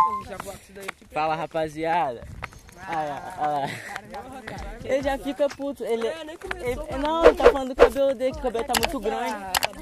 Fala, rapaziada. Ele já fica puto. Ele não, ele tá falando do cabelo dele, que o cabelo tá muito grande.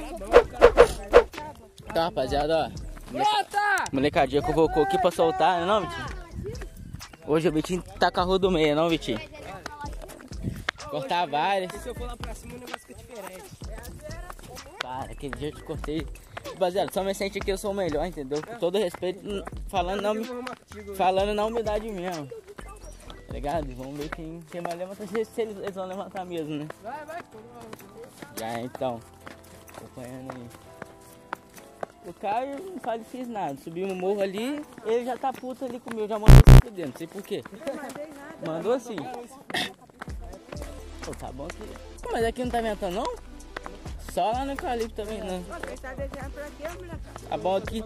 Então, rapaziada, ó. Molecadinha convocou aqui pra soltar, não, Vitinho? Hoje o Vitinho tá com a rua do meio, não, Vitinho? Cortar várias. Se eu for lá pra cima, o negócio fica diferente. Cara, aquele dia eu te cortei. Rapaziada, só me sente aqui, eu sou o melhor, entendeu? Com todo respeito, falando na humildade mesmo. Tá ligado? Vamos ver quem vai levantar, se eles vão levantar mesmo, né? Vai. Já, então. Acompanhando aí. O Caio não fiz nada. Subiu no morro ali, ele já tá puto ali comigo, já mandou se fuder, não sei porquê. Mandou sim. Pô, tá bom aqui. Mas aqui não tá ventando não? Só lá no eucalipto também, não. Você tá desenhando pra quê, moleque? Tá bom aqui.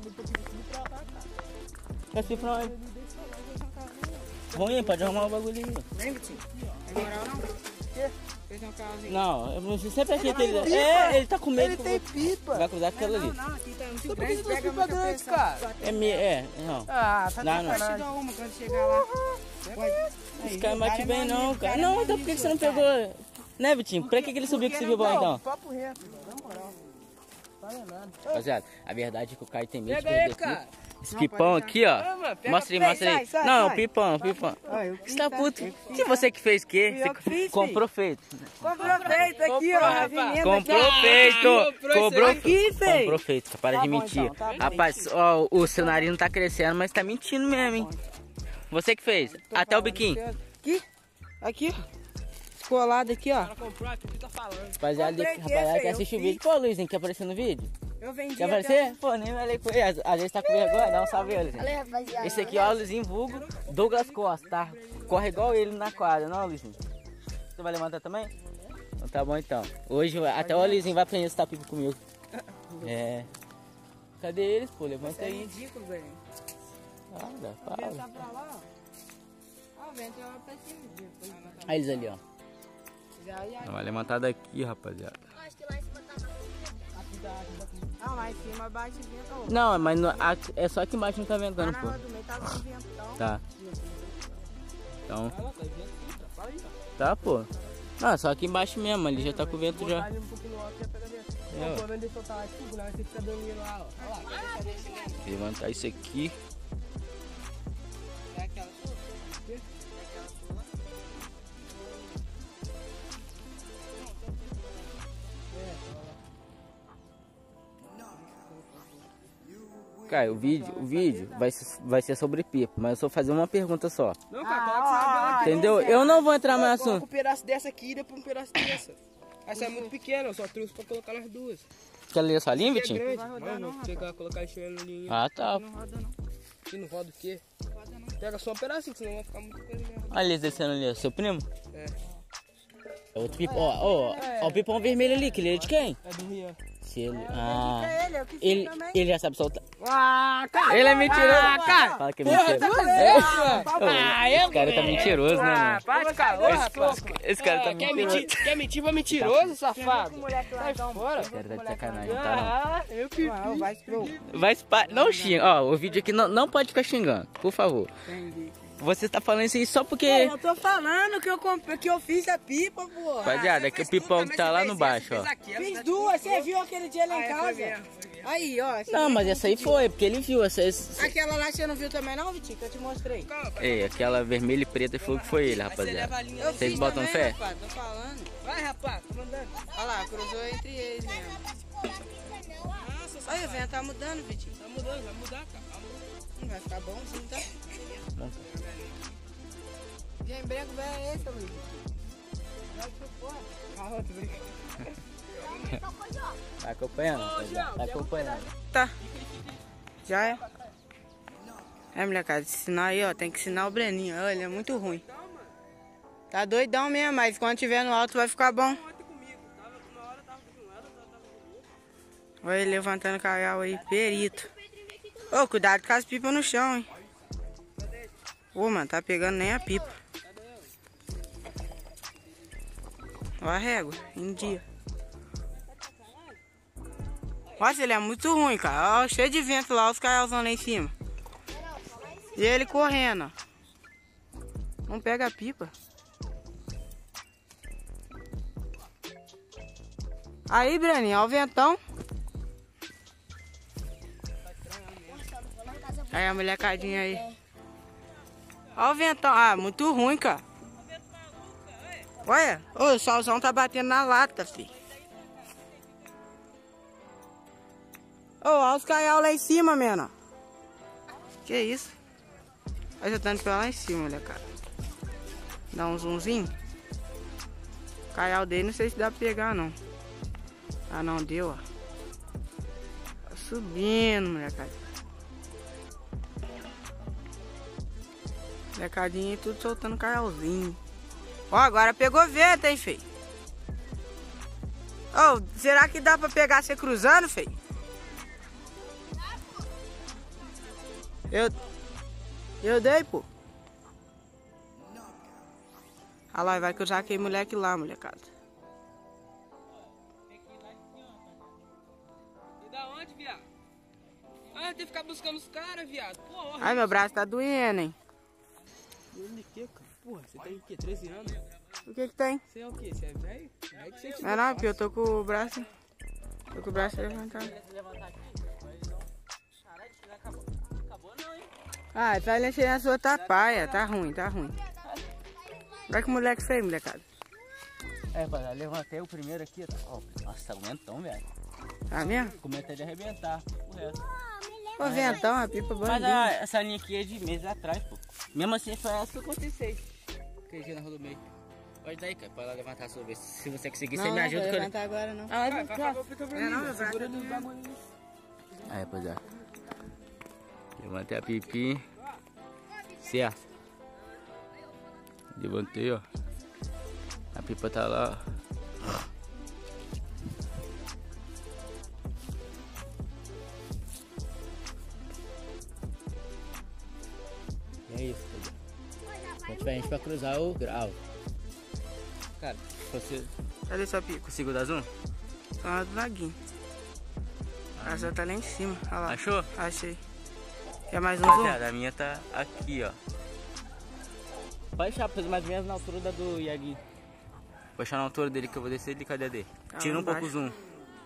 Quer se ir pra onde? Ruim, pode arrumar o bagulho aí. Vem, Vitinho. Tem moral não? Quê? Fez um carrozinho. Não, eu não sei sempre aqui que ele... ele tá com medo. Ele tem pipa. Vai cruzar aquela ali. Não, aqui tá muito Por que grande, você pega pipa muita grande, pressão. cara? Não. Ah, tá Não, Vai chegar uma quando chegar lá. Esse cara bate bem não, cara. Não, então por que você não pegou... Né, Vitinho? Pra que ele subiu que subiu bom então? Papo reto, na moral. Rapaziada, a verdade é que o Caio tem medo de Pega aí, perder cara. aqui. Esse pipão aqui, ó. Mostra aí. sai, Não, sai. pipão. Você tá puto. Se você que fez o quê? eu que Você fiz, comprou feito. Comprou feito aqui, ó. as emendas Comprou aqui, ó. feito. Comprou aqui, feio. Comprou feito. Para de mentir. Então, tá bom. Rapaz, ó, o seu nariz não tá crescendo, mas tá mentindo mesmo, hein? Você que fez. Até o biquinho. Aqui, colado aqui, ó. Comprou aqui, o que tá falando? Rapaziada, quer assistir o vídeo. Pô, Luizinho, quer aparecer no vídeo? Eu vendi Quer aparecer? Pô, nem falei com ele. Às vezes tá com vergonha, dá um salve aí, Luizinho. Valeu, rapaziada. Esse aqui, ó, o Luizinho vulgo Douglas Costa, tá? Corre igual ele na quadra, não, Luizinho? Você vai levantar também? Então tá bom então. Hoje até o Luizinho vai aprender a estar pipa comigo. É. Cadê eles, pô? Levanta É aí. ridículo, velho. Fala. Tá pra lá, ó. Ó, o vento é pra cima. Aí eles ali, ó. Já. Vai levantar daqui, rapaziada. Acho que lá em cima tá Não, lá em cima bate vento. Não, mas é só aqui embaixo que não tá ventando, Na pô. rua do meio tá com ventão. Tá. Então. Tá, pô. Não, só aqui embaixo mesmo, ali já tá com o vento já. Levantar isso aqui. É aquela sua? Cara, o vídeo vai ser sobre pipa, mas eu só vou fazer uma pergunta só. Não, cara, coloca essa bela aqui. Entendeu? Eu não vou entrar mais no Coloca um assunto. pedaço dessa aqui e depois um pedaço dessa. Essa é muito pequena, eu só trouxe pra colocar nas duas. Quer ler sua linha, É Vitinho? grande, mas eu vou pegar, colocar isso no linha. Ah, tá. Não roda não. E não roda o quê? Pega só um pedacinho, senão vai ficar muito coisa mesmo. Olha eles descendo ali, ó. Seu primo? É. É outro pipão. Ó, o pipão vermelho ali, que ele é de quem? É do Rian. Se ele... Ele, eu que fiz também. Ele já sabe soltar. Ah, cara! Ele é mentiroso. cara! Fala que é mentiroso. Esse cara tá mentiroso, né, mano? Para de calor, rapaz. Esse cara tá mentiroso. Quer mentir pra mentiroso, safado? Sai fora. Esse cara tá de sacanagem, não tá Eu que Não, vai não. Vai não xinga. Ó, o vídeo aqui não pode ficar xingando, por favor. Você tá falando isso aí só porque... Eu tô falando que eu fiz a pipa, pô. Rapaziada, que o pipão que tá lá no baixo, ó. Fiz duas, você viu aquele dia lá em casa? Aí, ó. Não, mas essa aí foi, porque ele viu. Aquela lá você não viu também não, Vitinho? Que eu te mostrei. Ei, aquela vermelha e preta foi ele, rapaziada. Eu Vocês fiz botam também, fé? rapaz, tô falando. Vai, rapaz, tô mandando. Olha lá, cruzou entre eles mesmo. Olha, o vento tá mudando, Vitinho. Tá mudando, vai mudar, cara. Não vai ficar bom assim, tá? E aí, embrego velho é esse, amigo? Vai pro fora. Ah, outro brincando. Tá acompanhando, rapaziada. Tá acompanhando. Tá. Já é? É, molecada, esse sinal aí, ó, tem que ensinar o Breninho. Olha, ele é muito ruim. Tá doidão mesmo, mas quando tiver no alto vai ficar bom. Olha ele levantando o caial aí, perito. Ô, cuidado com as pipas no chão, hein. Ô, mano, tá pegando nem a pipa. Ó a régua, em dia. Nossa, ele é muito ruim, cara. Ó, cheio de vento lá, os caialzão lá em cima. E ele correndo, ó. Não pega a pipa. Aí, Breninho, ó o ventão. Aí a molecadinha aí. Ó o ventão. Ah, muito ruim, cara. Olha, o solzão tá batendo na lata, filho. Ô, olha os caial lá em cima, mano. Que isso? Olha, já tá indo pra lá em cima, molecada. Dá um zoomzinho. O caial dele não sei se dá pra pegar, não. Ah, não deu, ó. Tá subindo, molecada. Molecadinha e tudo soltando caialzinho. Ó, agora pegou vento, hein, feio? Ô, será que dá pra pegar você cruzando, feio? Eu dei, pô. Olha lá, vai cruzar aquele moleque lá, molecada. E da onde, viado? Ah, tem que ficar buscando os caras, viado. Porra. Ai, meu braço tá doendo, hein? Doendo de quê, cara? Porra, você tem o quê? 13 anos? O que que tem? Você é o quê? Você é velho? É que você te Não, porque eu tô com o braço... Tô com o braço levantado. Ah, tá enchendo a sua tapaia. Tá ruim, tá ruim. Vai que o moleque feio, molecada. É, rapaziada, levantei o primeiro aqui. Ó. Nossa, aguentão, velho. Tá mesmo? Comenta de arrebentar. O resto. Ô, ventão, a pipa Mas bandida. essa linha aqui é de meses atrás, pô. Mesmo assim foi essa que eu aconteceu. Aquele dia na rua do meio. Pode daí, cara, pode lá levantar a sua vez. Se você conseguir, você me ajuda. Não, que eu... levantar agora não. Ah, Vai, por favor, fica pra mim. Não, meu braço Segura tá nos doendo. bagulhos. Aí, rapaziada. Levantei a pipi. Certo. Levantei, ó. A pipa tá lá, ó. E é isso, rapaziada. É diferente pra cruzar o grau. Cara, você Cadê sua pipa? conseguiu dar zoom? Tá lá do laguinho. A sua tá lá em cima. Olha lá. Achou? Achei. Quer mais um zoom? Rapaziada, a minha tá aqui, ó. Pode deixar mais ou menos na altura da do Yagi. Vou deixar na altura dele que eu vou descer ele. Cadê dele? Tá Tira lá um pouco o embaixo. zoom.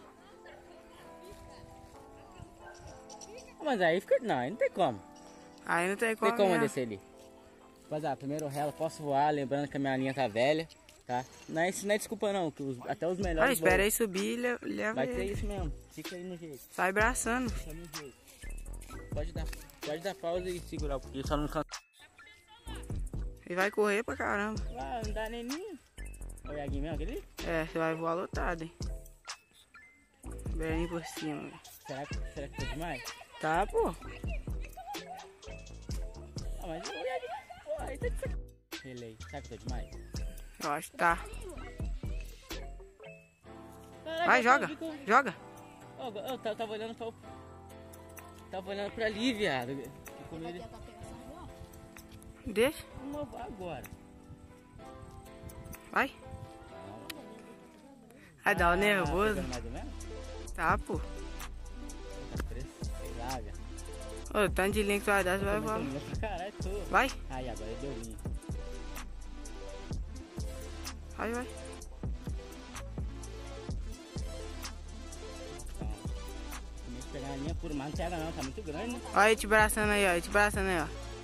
Mas aí fica... Não, aí não tem como. Aí não tem Não como. tem como mesmo. descer ali. Rapaziada, primeiro relo, posso voar. Lembrando que a minha linha tá velha, tá? Não é, isso não é desculpa não, que até os Ah, melhores espera voam. aí subir e leva Vai ter ele. isso mesmo. Fica aí no jeito. Sai braçando. Fica no jeito. Pode dar pausa e segurar, porque só não cansa. E vai correr pra caramba. Ah, não dá nem ninho. É o Yagi mesmo, aquele? É, você vai voar lotado, hein? Bem por cima. Velho. Será que foi demais? Tá, pô. Ah, mas o Yagi... Pô, aí tá de sacanagem. Relei. Será que eu tô demais? Eu acho que tá. Caraca, Vai, eu joga. fico- Joga. Ó, eu tava olhando pra... Tava olhando pra ali, viado. Que com ele... Deixa. Vamos agora. Vai. Vai dar o nervoso. Pegando mais ou menos? Tá, pô. Tá preço. Sei lá, velho. Ô, o tanto de linha que tu vai dar, você vai voar. Caralho, tô. Vai. Aí, agora deu linha. Vai, vai. Então, começa a pegar a linha por mais, não pega não, tá muito grande, né? Olha ele te braçando aí, ó. Ele te braçando aí, ó.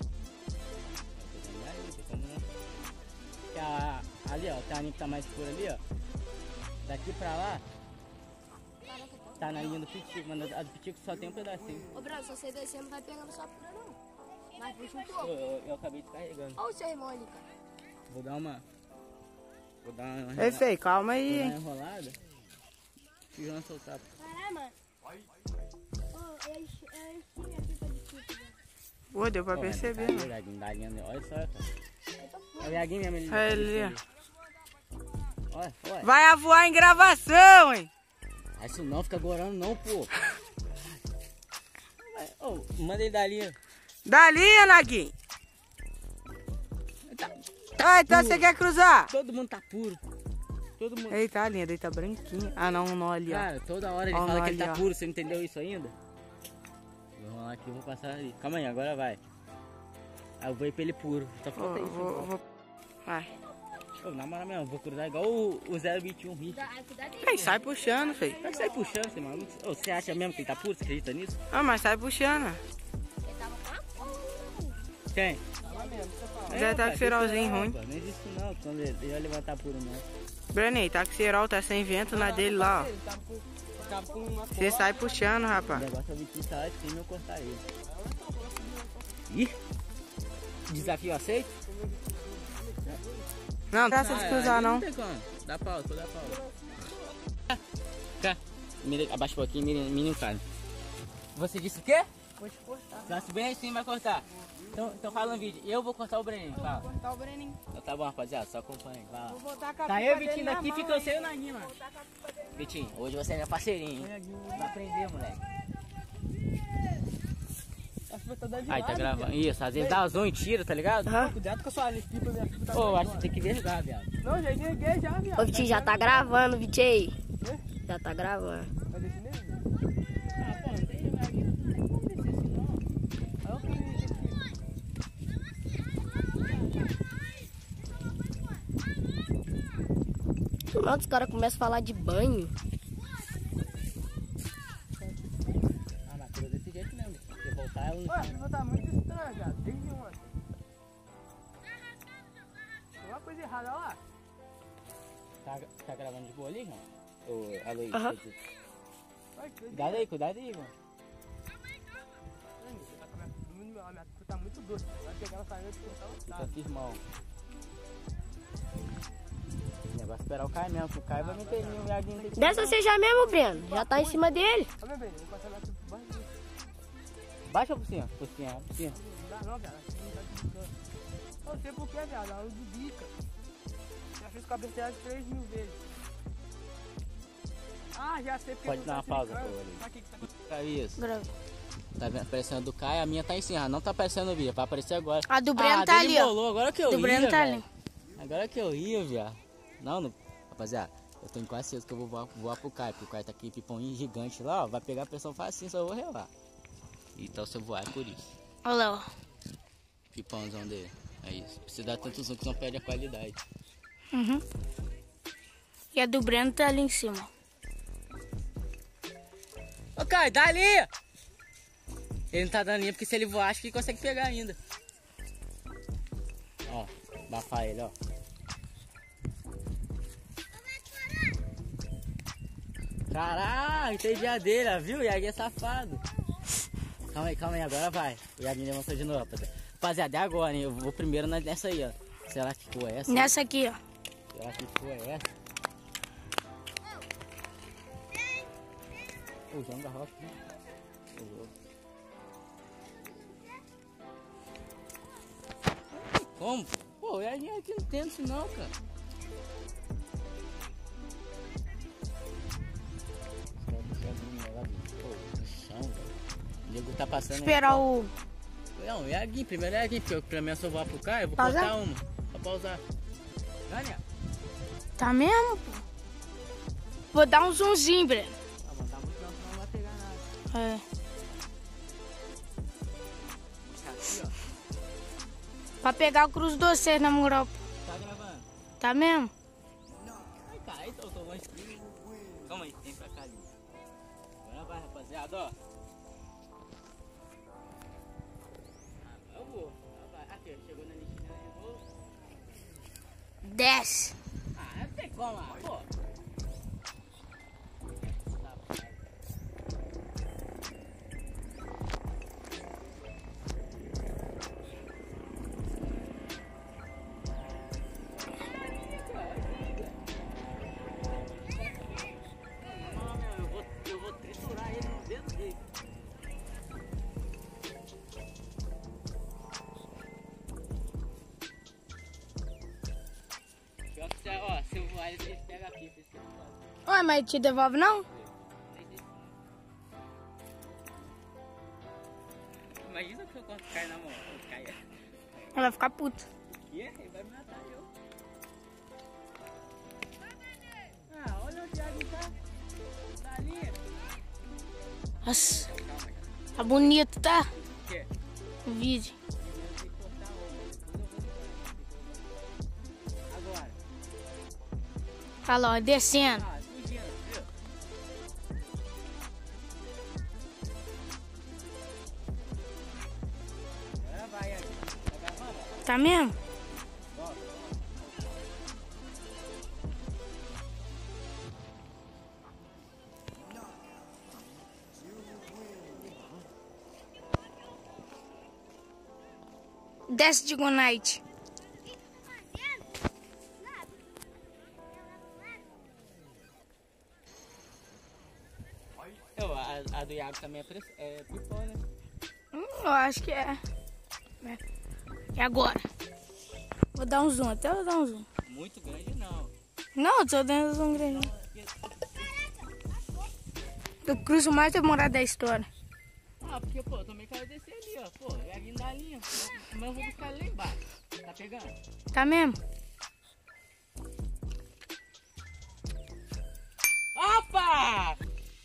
Ali, ó, tem a linha que tá mais escura ali, ó. Daqui pra lá, tá na linha do pitico, mas a do pitico só tem um pedacinho. Ô, Bravo, se você descer, não vai pegando só pura, não. Mas puxa um pouco. Eu acabei descarregando. Olha o seu irmão ali, cara. Vou dar uma Ei, feio, calma vou aí, dar uma hein. enrolada e o João soltar. Caralho, mano. Ô, eu enchi a pipa de pipa, velho. Pô, deu pra Pô, perceber, tá mano. aí, Yagi, dá a linha, olha só, cara. É o Yagi mesmo, ele. Olha ele ali, Olha, olha. Vai a voar em gravação, hein. Ah, isso não, fica gorando não, pô. Ô, manda ele da linha. Dali, Naguinho. Ah, então você quer cruzar? Todo mundo tá puro. Todo mundo. Eita, a linha dele tá branquinha. Ah, não, um nó ali, ó. Cara, toda hora ele Ó, fala que ele ali, tá ó. puro, você não entendeu isso ainda? Vou rolar aqui, vou passar ali. Calma aí, agora vai. Aí eu vou ir pra ele puro. Só falta isso. Vai. Ô, na moral mesmo, vou cruzar igual o 021 Rick. Aí sai puxando, filho. Vai sair puxando, você maluco. Ô, você acha mesmo que ele tá puro? Você acredita nisso? Ah, mas sai puxando. Quem? Zé tá com cerolzinho ruim. Não existe não, quando ele vai levantar puro mesmo. Breninho, tá com cerol, tá sem vento na dele lá, ó. Você sai puxando, O rapaz. negócio é o Vitinho tá lá de cima e eu cortar ele. Ih! Desafio aceito? Não, não dá pra cruzar, não. Não tem como. Dá pausa, dá pausa. Cá. Abaixa um pouquinho, menino cara. Você disse o quê? Vou te cortar. Nasce bem assim, vai cortar. Então fala no vídeo. Eu vou cortar o Breninho, fala. Vou cortar o Breninho. Então tá bom, rapaziada, só acompanha. Vai lá. Vou voltar com a Tá pipa eu, dele Vitinho, na daqui mão, fica eu hein? sem o Naninho, mano. Vitinho, hoje você é meu parceirinho, hein? Vai aprender, moleque. Aí tá gravando. Isso, às vezes dá as e tira, tá ligado? Cuidado com a sua pipa, minha pipa tá. Pô, acho que tem que vergar, viado. Não, já enxerguei já, viado. Ô, Vitinho, já tá gravando, Vitinho. Já tá gravando. Vai descer mesmo? Ah, pô, não tem lugar aqui. Não tem como descer assim, não. Aí eu queria isso aqui. Nossa, os caras começam a falar de banho. Ah, mas cura desse jeito mesmo. Se voltar, ela não. Ué, a pipa tá muito estranha, viado. Desde ontem. Tem uma coisa errada lá. Tá gravando de boa ali, João? Ô, Aloysio. Aham. Ai, que Cuidado aí, cuidado aí, João. Minha pipa tá muito doce. Vai pegar ela saindo e cortar ela. Fica firmão. O negócio é esperar o Caio mesmo. Se o Caio vai meter ele no Iaguinho dele. Desce você já mesmo, Breno. Já tá em cima dele. Ó, meu bem, vou passar minha pipa por baixo disso. Baixa por cima, por cima, por cima. Não dá não, viado. Assim não tá desligando. Não sei por que, viado. A luz de bica. Já fiz cabeceada 3.000 vezes. Ah, já sei porque Pode não dar uma tá pausa, clicando. pô, ali. Sabe o que que tá acontecendo? Tá isso. Grava. Tá vendo? Aparecendo a do Caio, a minha tá em cima. Não tá aparecendo o vídeo, vai aparecer agora. A do Breno tá dele ali, ó. embolou, agora que eu Do ria, Breno tá velho. ali. Agora que eu ria, viado. Não, rapaziada, eu tô quase certeza que eu vou voar pro Caio, porque o Caio tá aqui, pipãozinho gigante lá, ó. Vai pegar a pressão facinho, só eu vou relar. Então se eu voar é por isso. Olha lá, ó. Pipãozão dele. É isso. Precisa dar tanto zoom que não perde a qualidade. Uhum. E a do Breno tá ali em cima. Ô Caio, dá ali! Ele não tá dando linha porque se ele voar, acho que ele consegue pegar ainda. Ó, abafar ele, ó. Caralho, entendiadeira, viu? O Iaguinho é safado. Calma aí, agora vai. O Iaguinho levantou de novo, rapaziada. Rapaziada, é agora, hein? Eu vou primeiro nessa aí, ó. Será que ficou essa? Nessa aqui, ó. Será que ficou essa? O João da Rocha. Como? Pô, o Iaguinho aqui não tem isso não, cara. Pô, no chão, velho. O nego tá passando. Esperar aí, o... Não, o Iaguinho, primeiro é Iaguinho, porque pra mim eu só vou pro Caio, eu vou Pausar? cortar uma. Pra pausar. Ganha. Tá mesmo, pô? Vou dar um zoomzinho, Breno. Ah, mano, tá muito não, senão não vai pegar nada. É. Aqui, ó. Pra pegar o cruz de vocês, na moral. Tá gravando? Tá mesmo? Ai, cara, então eu tô longe. Calma aí, tem pra cá ali. Agora vai, rapaziada, ó. Eu vou. Aqui, chegou na listinha, eu vou. Desce. Ah, não tem como lá, pô. Eu vou triturar ele no dedo dele. Pior que, ó, se eu voar ele pega a pipa. Isso que eu falo. Ué, mas te devolve não? Imagina que eu corto o Caio na mão. O Caio Ela vai ficar puta. ele vai me matar eu. Ah, olha onde o Thiago tá. Tá ali. Nossa. Tá bonito, tá? O quê? O vídeo. Eu tenho que cortar Olha lá, ó, descendo. Ah, fugindo, viu? Agora vai aí. Tá gravando? Tá mesmo? Desce de Good Night. A do Iago também é pipão, né? Eu acho que é. E agora? Vou dar um zoom, até vou dar um zoom. Muito grande não. Não, eu tô dando zoom grande. Eu cruzo mais demorado da história. Ah, porque, pô, eu também quero descer ali, ó. Pô, é aqui na linha. Mas eu vou buscar ele lá embaixo. Tá pegando? Tá mesmo? Opa!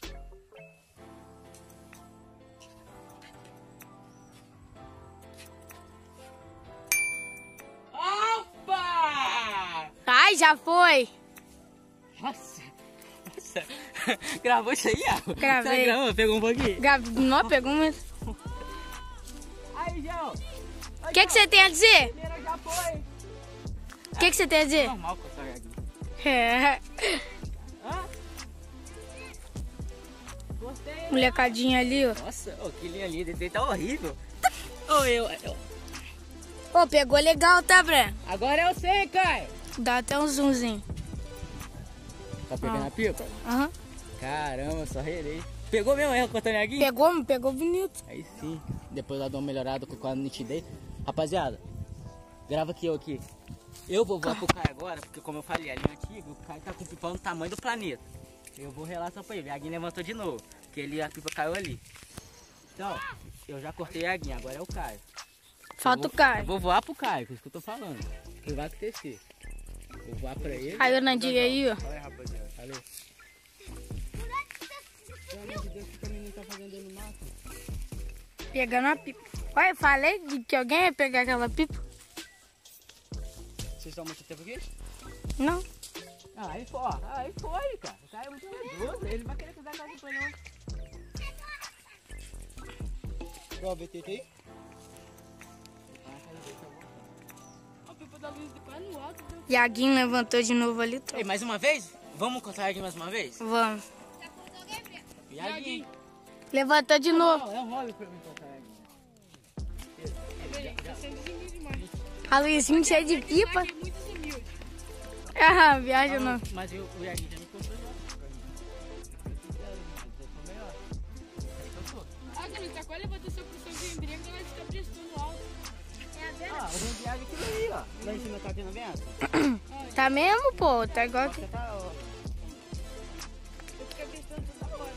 Opa! Ai, já foi. Nossa! Nossa! Gravou isso aí, Iago? Gravei. Tá gravando? Pegou um pouquinho? Não, pegou mesmo. Aí, João! O que você tem a dizer? Primeiro já foi! O que você tem a dizer? Normal com essa aqui. É. Hã? Gostei! Molecadinha ali, ó. Nossa, oh, que linha linda, esse aí tá horrível. Oh, eu. Ô, pegou legal, tá, Breno? Agora eu sei, Caio. Dá até um zoomzinho. Tá pegando a pipa? Aham. Caramba, só relei. Pegou mesmo, é, cortando aqui? Pegou bonito. Aí sim. Depois ela dá uma melhorada com a nitidez. Rapaziada, grava aqui eu aqui. Eu vou voar pro Caio agora, porque como eu falei, ali antigo, o Caio tá com o pipão do tamanho do planeta. Eu vou relar só pra ele. A Aguinha levantou de novo, porque a pipa caiu ali. Então, eu já cortei a Aguinha, agora é o Caio. Falta o Eu Caio. vou voar pro Caio, por isso que eu tô falando. O que vai acontecer? Vou voar pra ele. Aí o Nandinho aí, ó. Olha aí, rapaziada. Valeu. Pelo amor de Deus, o que a menina tá fazendo aí no mato? Pegando a pipa. Olha, eu falei que alguém ia pegar aquela pipa. Vocês estão há muito tempo aqui? Não. Ah, aí foi, ó. Aí foi, cara. O cara é muito medroso. Ele vai querer cruzar a casa depois, não. Qual o BTT aí? A pipa da luz do no alto. Iaguinho levantou de novo ali. Ei, mais uma vez? Vamos cortar aqui mais uma vez? Vamos. Iaguinho. Levantou de novo. Não, é um hobby pra mim cortar aqui. Tá sendo desumilde demais. A Luizinho cheia de pipa. Aqui é muito desumilde. Ah, viaja não. Mas o Iaguinho já me cortou já. Pra mim. Eu tô melhor. Ah, Camila, tá quase levantando seu embriago, ela fica prestando alto. Ah, o ruim de água é aquilo aí, ó. Lá em cima tá aqui no vento? Tá mesmo, pô? Tá igual que... Você tá, ó. Eu fico prestando toda hora.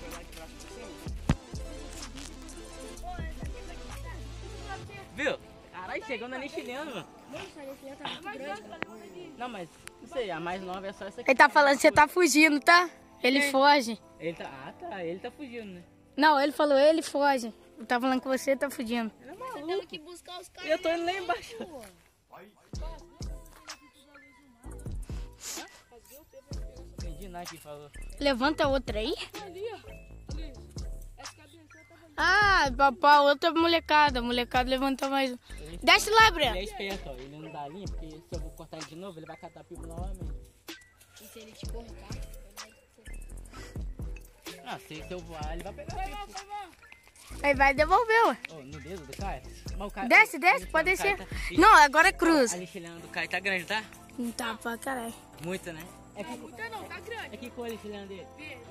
Viu? Caralho, chegou na chileno, mano. Não, mas não sei, a mais nova é só essa aqui. Ele tá falando que você tá fugindo, tá? Ele foge. Ele tá. Ah, tá. Ele tá fugindo, né? Não, ele falou ele foge. Ele tá falando que você tá fugindo. Ele é maluco. Que buscar os caras. Eu tô indo lá embaixo. Entendi nada que falou. Levanta outra aí. Ali, ó. Ali. Essa cabeça tava ali. Ah, papai, outra molecada. Molecada levantou mais um. Desce lá, Breno. Ele é esperto, ó. Ele não dá linha, porque se eu vou cortar ele de novo, ele vai catar a pipa novamente. E se ele te cortar? Ah, se eu voar, ele vai pegar a pipa. Aí vai devolver, ué. Oh, no dedo do Caio? Mas o Caio- Desce, a desce, lixilhando pode do Caio descer. tá- Não, agora cruza. A lixilhando do Caio tá grande, tá? Não tá pra caralho. Muito, né? É que, Não, tá grande. é que cor a lixilhando dele?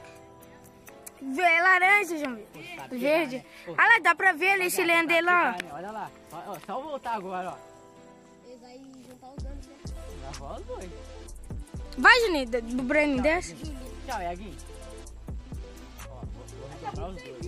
É laranja, João. Tá Verde. pegar, né? Pô, Olha lá, dá pra ver ali esse tá leão dele lá. pegar, né? Olha lá. Ó, só eu voltar agora, ó. Ele vai juntar os danos, né? Já volta os dois. Vai, Juninho, do Breno, desce. Tchau, Iaguinho. Ó, vou retornar os dois.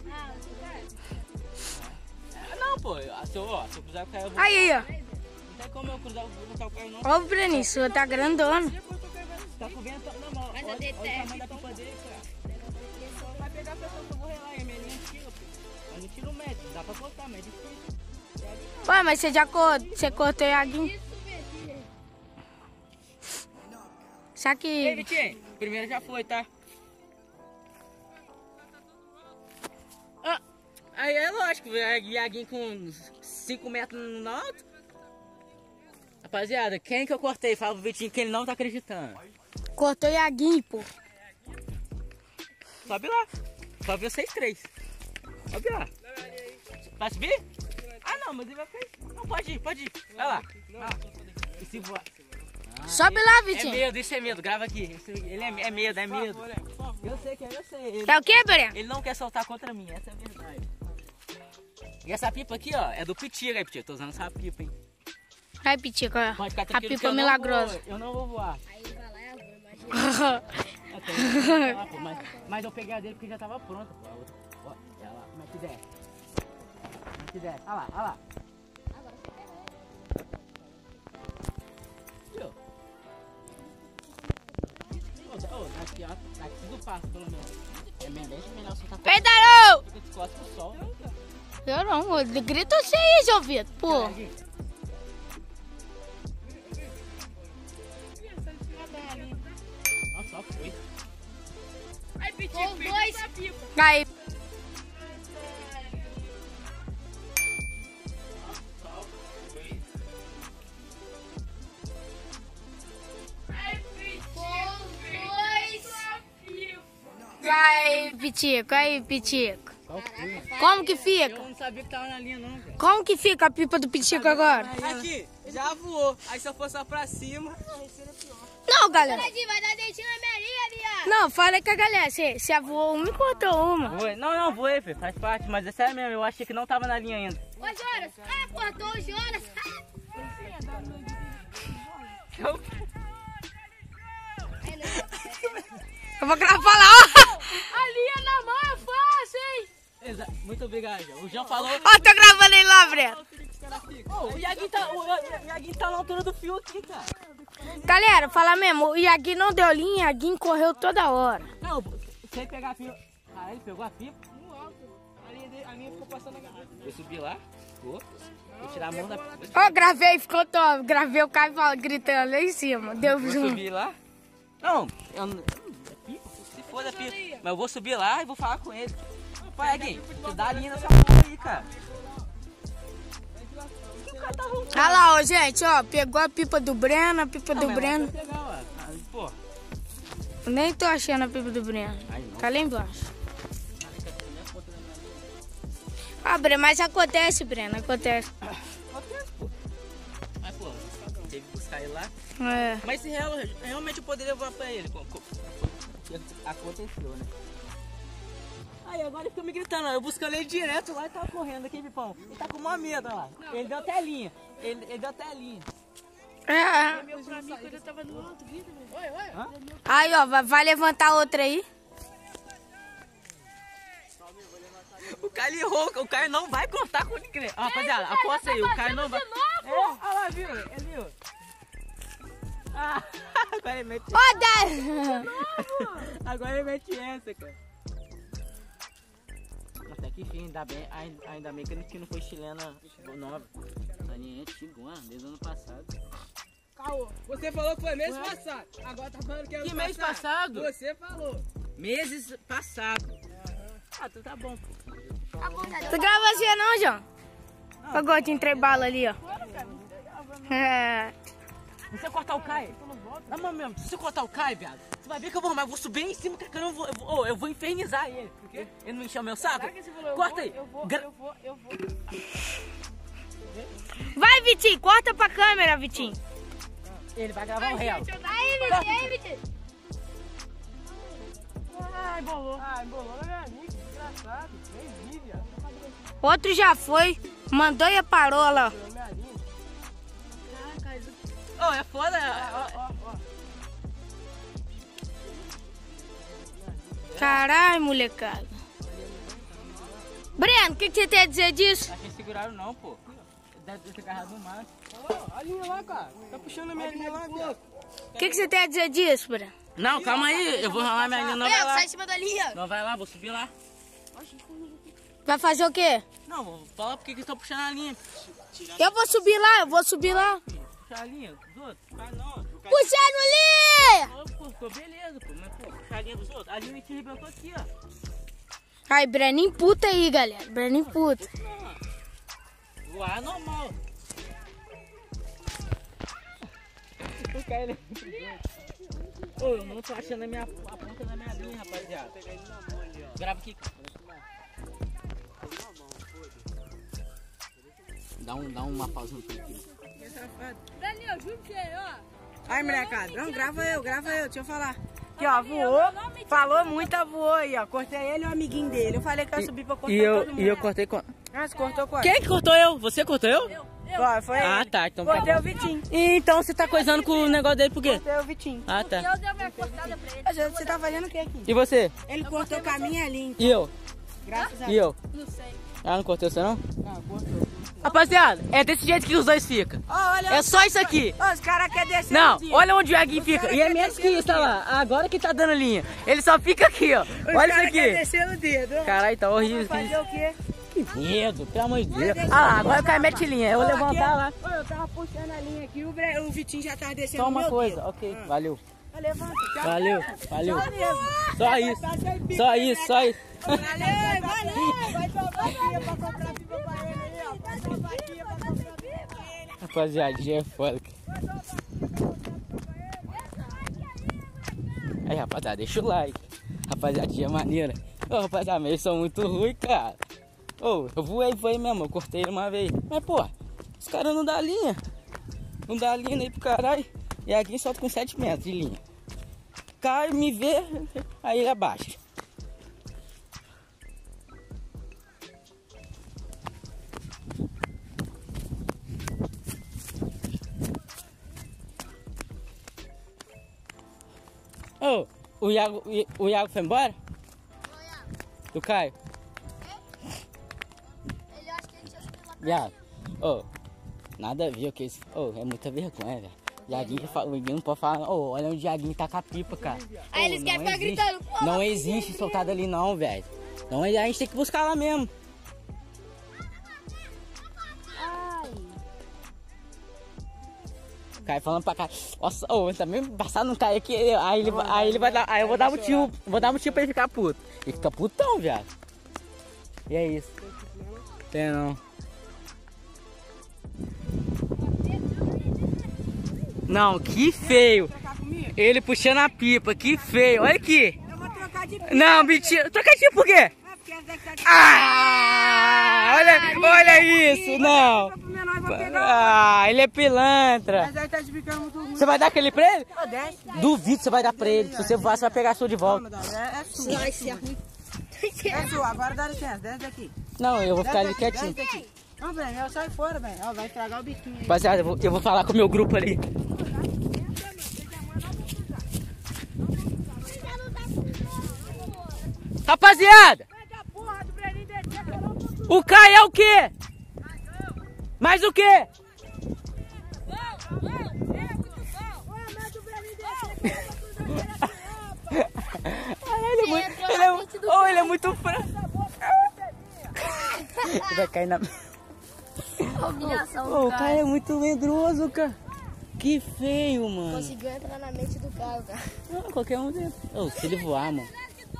Não, pô. Se eu cruzar o Caio, eu vou... Aí, ó. Não tem como eu cruzar o Caio, não. Ó o Breninho, sua tá grandona. Tá com vento, não, mas olha o tamanho da pipa dele, cara. Vai pegar a pessoa que eu vou relar, e a minha linha tira, pô. Mas não tira 1 metro, dá pra cortar, mas é difícil. Ué, mas você já você cortou o Iaguinho? Só Ei, que... Vitinho, primeiro já foi, tá? Ah, aí é lógico, Iaguinho com 5 metros no alto. Rapaziada, quem que eu cortei? Fala pro Vitinho que ele não tá acreditando. Cortou o Iaguinho, pô. Sobe lá. Sobe vocês 3. Sobe lá. Vai subir? Ah, não, mas ele vai ficar... Não, pode ir. Vai lá. E se voar? Sobe lá, É Vitinho. medo, isso é medo. Grava aqui. Ele é medo. Eu sei que é, eu sei. É o quê, Breno? Ele não quer soltar contra mim, essa é a verdade. E essa pipa aqui, ó, é do Pitira, aí, Pitira. Tô usando essa pipa, hein. Ai, Pitico, ó. Pode ficar A tranquilo que pipa eu não milagrosa. vou- Eu não vou voar. Aí vai lá e eu vou, imagina. Eu tenho, lá, pô, mas eu peguei a dele porque já tava pronta, pô. A outra, ó, olha lá, como é que desce. Como é que desce. Olha lá. Viu? Aqui, ó. Aqui tudo passa, pelo menos. É melhor soltar. Pedalou! Fica de costas pro sol. Eu não, grita você aí, João Vitor, pô. Nossa, só foi. Aí, Pitinho, dois. Aí, aí, Pitico. Qual foi? Como que fica? Eu não sabia que tava na linha, não, cara. Como que fica a pipa do Pitico agora? Aqui, já voou. Aí se eu for só pra cima... Não, galera. Vai dar dentinho na minha linha, viado. Não, fala com a galera. Você voou uma e cortou uma. Voei. Não, voei, filho. Faz parte, mas é sério mesmo. Eu achei que não tava na linha ainda. Ô, Jonas. Ah, cortou o Jonas. Eu vou gravar lá, ó. A linha na mão é fácil, hein? Muito obrigado, João. O João falou... Ó, tô gravando ele lá, Breno. Ô, o Iaguinho tá na altura do fio aqui, cara. Galera, fala mesmo, o Iaguinho não deu linha, o Iaguinho correu toda hora. Não, sem pegar a fio... Ah, ele pegou a fio? No alto. A linha ficou passando na garrafa. Eu subi lá. Vou tirar a mão da... Ó, gravei, ficou top. Gravei o Caio gritando lá em cima. Deu Vou zoom. subir lá. Não, é pipa, se for da pipa. Mas eu vou subir lá e vou falar com ele. Pai, Iaguinho, tu dá a linha nessa porra aí, cara. O cara tá roncando? Olha lá, ó, gente, ó. Pegou a pipa do Breno, a pipa do Não, mas Breno. vai pegar, ó. Ah, pô. Nem tô achando a pipa do Breno. Ai, não. Tá lá embaixo. Ah, Breno, mas acontece, Breno, acontece. Acontece, pô. Mas, pô, teve que buscar ele lá. É. Mas se realmente eu poderia levar pra ele. Aconteceu, né? Aí agora ele fica me gritando, ó. Eu buscando ele direto lá e tava correndo aqui, Pipão. Ele tá com maior medo, ó lá. Ele deu até linha. Ele deu até linha. É. Meu pra mim, quando eu tava no alto, vida, velho. Oi. Hã? Aí, ó, vai levantar outra aí. O Caio ele ronca, o Caio não vai cortar com ninguém. Ó, rapaziada, aposta aí, o Caio não vai. É, olha lá, viu? Ele viu? Ah, agora ele mete. Ó, dá. Agora ele mete essa, cara. Até que enfim, ainda bem que não foi chilena nova. A linha é antiga, desde o ano passado. Caô. Você falou que foi mês passado. Agora tá falando que é ano Que mês passado? Você falou. Meses passados. Ah, tu tá bom, pô. Tu grava assim não, João? Ó, Gotinho, 3 balas ali, ó. É. Se você cortar o Caio, na mão mesmo, se você cortar o Caio, viado, você vai ver que eu vou subir em cima, que eu vou infernizar ele. Ele não encheu meu saco? Corta aí. Eu vou. Vai, Vitinho, corta pra câmera, Vitinho. Ele vai gravar o real. Aí, Vitinho. Ai, embolou na minha amiga, que desgraçado. Nem vi, viado. Outro já foi, mandou e parou, olha lá. Na minha linha. Ô, é foda. Ó. Caralho, molecada. Breno, o que você tem a dizer disso? Achei seguraram não, pô. Deve ter agarrado no mato. A linha lá, cara. Tá puxando a minha linha lá, viado. O que você tem a dizer disso, Breno? Não, calma aí, eu vou ralar minha linha, não vai lá. Sai em cima da linha. Não vai lá, vou subir lá. Vai fazer o quê? Não, vou falar porque que estão puxando a linha. Eu vou subir lá, Puxar a linha dos outros. Ah, não. Puxando ali! Cortou, beleza, pô. Mas, pô, puxar a linha dos outros. A linha que arrebentou aqui, ó. Ai, Breninho puta aí, galera. Breninho puta. Voar é normal. O cara ele... Ô, eu não tô achando a ponta da minha linha, rapaziada. Grava aqui. Dá uma pausa no vídeo aqui. Daniel, juro que ó. Ai, molecada, não, grava eu, deixa eu falar. Aqui, ó, voou, falou muito, voou aí, ó. Cortei ele e o amiguinho dele. Eu falei que eu ia subir pra cortar todo mundo. E eu cortei com... Ah, você cortou quanto? Quem que cortou eu? Você cortou eu? Foi Ah, ele. tá, então Cortei tá. o Vitinho. Então você tá coisando com o negócio dele por quê? Cortei o Vitinho. Ah, tá. Eu dei uma cortada pra ele. Você tá fazendo o que aqui? E você? Ele cortou com a minha linha. E eu? Graças a E Deus. eu? Não sei. Ah, não cortei você não? Ah, cortou. Rapaziada, é desse jeito que os dois ficam. Ó, olha, É só isso aqui. ó, os caras querem descer. Não, um dia. olha onde o Iaguinho fica. E é menos que isso, olha lá. Agora que tá dando linha. Ele só fica aqui, ó. Os Olha isso caras querem aqui. descer no dedo. Caralho, tá horrível isso Fazer aqui. o quê? Que medo, pelo amor de Deus. Ah lá, agora o cara mete linha. Eu vou levantar lá. Ó, eu tava puxando a linha aqui, o Vitinho já tava descendo Só no uma meu coisa, dedo. ok. Valeu. Levanta, tchau. Valeu. Só Só isso. Só isso, só isso. Valeu. Vai jogar aqui pra comprar pipa pra ele aí, ó. Vai jogar aqui pra comprar pipa pra ele. Rapaziadinha é foda. Aí, rapaziada, deixa o like. Rapaziadinha maneira. Ô, rapaziada, mas eles são muito ruins, cara. Ô, eu voei mesmo, eu cortei ele uma vez. Mas, pô, os caras não dão linha. Não dá linha nem pro caralho. E aqui solta com 7 metros de linha. Cai, me vê, aí ele abaixa. Ô, o Iago foi embora? Do Caio? Ele acha que a gente ia subir lá pra Iago, ô, nada a ver o que eles... Ô, é muita vergonha, velho. Iaguinho não pode falar, ô, olha onde o Iaguinho tá com a pipa, cara. Aí eles querem ficar gritando. "Pô, Não existe soltado ali não, velho. Não, a gente tem que buscar lá mesmo. O Caio falando pra cá, nossa, ô, também passar não cai aqui, aí ele vai dar, aí eu vou dar motivo pra ele ficar puto. Ele fica putão, viado. E é isso. Tem não. Não, que feio. Ele puxando a pipa, que feio. Olha aqui. Eu vou trocar de pipa. Não, mentira. Trocar de pipa por quê? É porque essa daqui tá de Ah! Olha isso, não. pro menor e vou pegar. Ah, ele é pilantra. Mas aí tá de ficando muito ruim. Você vai dar aquele pra ele? Ó, desce. Duvido que você vai dar pra ele. Se você voar, você vai pegar a sua de volta. É sua. Vai ser ruim. É sua, agora dá licença, desce daqui. Não, eu vou ficar ali Desce quietinho. daqui. Não, Breno, eu saio fora, velho. Ó, vai estragar o biquinho aí. Rapaziada, eu vou falar com o meu grupo ali. Rapaziada! O Caio é o quê? Mais o quê? Ele é muito franco. Ele vai cair na... Humilhação O Caio é muito medroso, cara. Que feio, mano. Conseguiu entrar na mente do cara, cara. Não, qualquer um dentro. Oh, se ele voar, mano.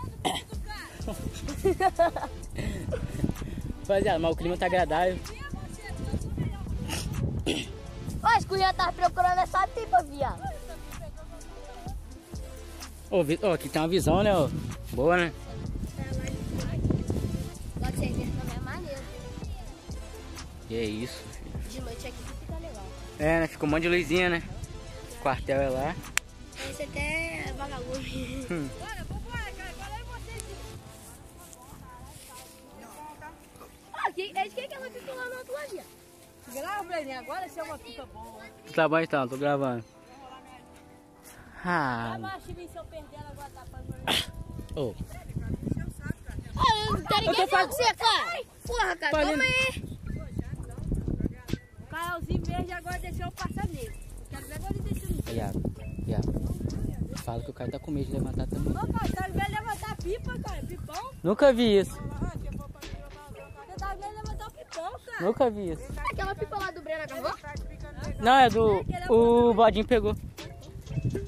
Rapaziada, mas o clima tá agradável. Acho que o Ian tava procurando essa pipa, viado. Ô, aqui tem uma visão, né? Ó. Boa, né? Lá que você vê também é maneiro. E é isso, filho. De noite aqui fica legal. É, né? Fica um monte de luzinha, né? O quartel é lá. Esse até é vagabundo. Bora, vambora, cara. Fala aí vocês. Ah, quem que ela ficou lá no outro lado? Grava, Breninho. Agora essa é uma pipa boa. Tá bom então, tô gravando. Ah, Abaixa e se eu perder ela agora tá fazendo. ô. Ah, eu não quero ninguém falar com você, cara. Porra, cara, calma aí. O Caiozinho verde agora deixou eu passar nele. Eu quero ver agora ele descendo. Iago. Fala que o Caio tá com medo de levantar também. Ô, cara, tá vendo levantar a pipa, cara? Pipão? Nunca vi isso. Você tá vendo levantar o pipão, cara? Nunca vi isso. Aquela pipa lá do Breno acabou? Não, é do... O Bodinho pegou.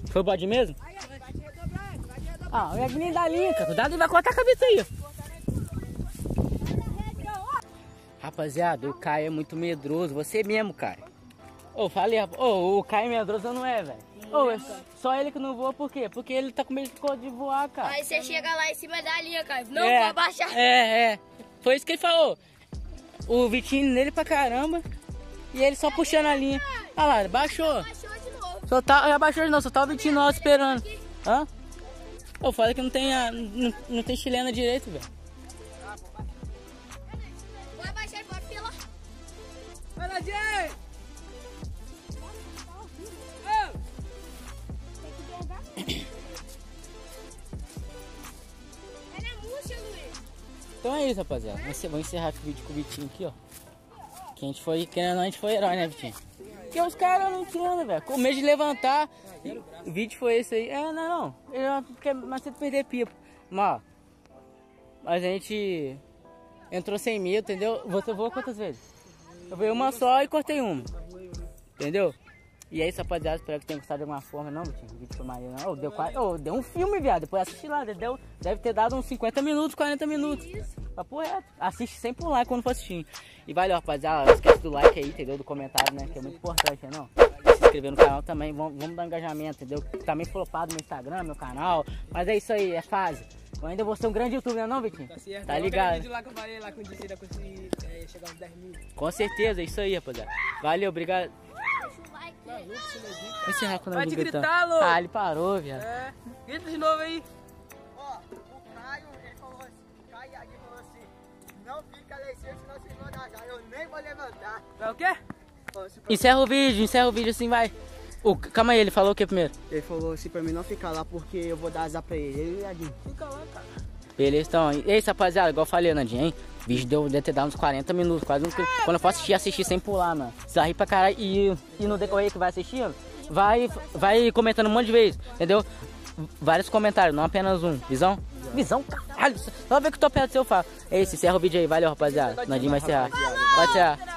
Foi o bode mesmo? Ah, o Yagnin da linha, cara. Cuidado, ele vai cortar a cabeça aí. Rapaziada, o Caio é muito medroso. Você mesmo, Caio. Ô, falei, o Caio medroso não é, velho. Ô, só ele que não voa, por quê? Porque ele tá com medo de voar, cara. Aí você chega lá em cima da linha, Caio. Não vou abaixar. Foi isso que ele falou. O Vitinho nele pra caramba. E ele só puxando a linha. Olha lá, baixou. Abaixou de novo. Só tá, abaixou de novo, só tá o Vitinho nosso esperando. Hã? Eu falei que não tem chilena direito, velho. Vou abaixar e bora pela. Vai lá, Jay! É na murcha, Luiz. Então é isso, rapaziada. Vou encerrar esse vídeo com o Vitinho aqui, ó. Que a gente foi, querendo ou não, a gente foi herói, né, Vitinho? Porque os caras não entendem, velho. Com medo de levantar. O vídeo foi esse aí. Não. Ele quer mais cedo perder pipa. Mas a gente entrou sem medo, entendeu? Você voou quantas vezes? Eu voei uma só e cortei uma. Entendeu? E é isso, rapaziada. Espero que tenham gostado de alguma forma. Não, Vitinho, o vídeo foi maneiro, não. Deu um filme, viado. Depois assisti lá. Deve ter dado uns 50 minutos, 40 minutos. Papo reto. Assiste sem pular quando for assistir. E valeu, rapaziada. Não esquece do like aí, entendeu? Do comentário, né? Que é muito importante, né? Não? Se inscrever no canal também. Vamos dar engajamento, entendeu? Também flopado no Instagram, meu canal. Mas é isso aí, é fase. Eu ainda vou ser um grande youtuber, não, Vitinho? Tá certo. Tá ligado? Vídeo lá que eu falei, lá com o DC, da conseguir chegar aos 10 mil. Com certeza, é isso aí, rapaziada. Valeu, obrigado. Deixa o like. Vou encerrar quando eu Pode vou gritar, louco. Ah, ele parou, viado. Grita de novo aí. Ó, o Caio, ele falou assim, o Caio aqui falou assim, não fica lá em cima, senão vocês vão dar, eu nem vou levantar. Vai o quê? Encerra o vídeo assim, vai. Calma aí, ele falou o que primeiro? Ele falou assim pra mim não ficar lá porque eu vou dar azar pra ele e o Yadinho. Fica lá, cara. Beleza, então. E é isso, rapaziada, igual eu falei, Nandinho, hein? O vídeo deve ter dado uns 40 minutos, quase um. Quando eu for assistir sem pular, mano. Você vai rir pra caralho. E no decorrer que vai assistindo, vai comentando um monte de vezes, entendeu? Vários comentários, não apenas um. Visão? Visão, caralho. Só ver que eu tô perto do seu falo. É isso, encerra o vídeo aí. Valeu, rapaziada. Nandinho vai encerrar. Pode encerrar.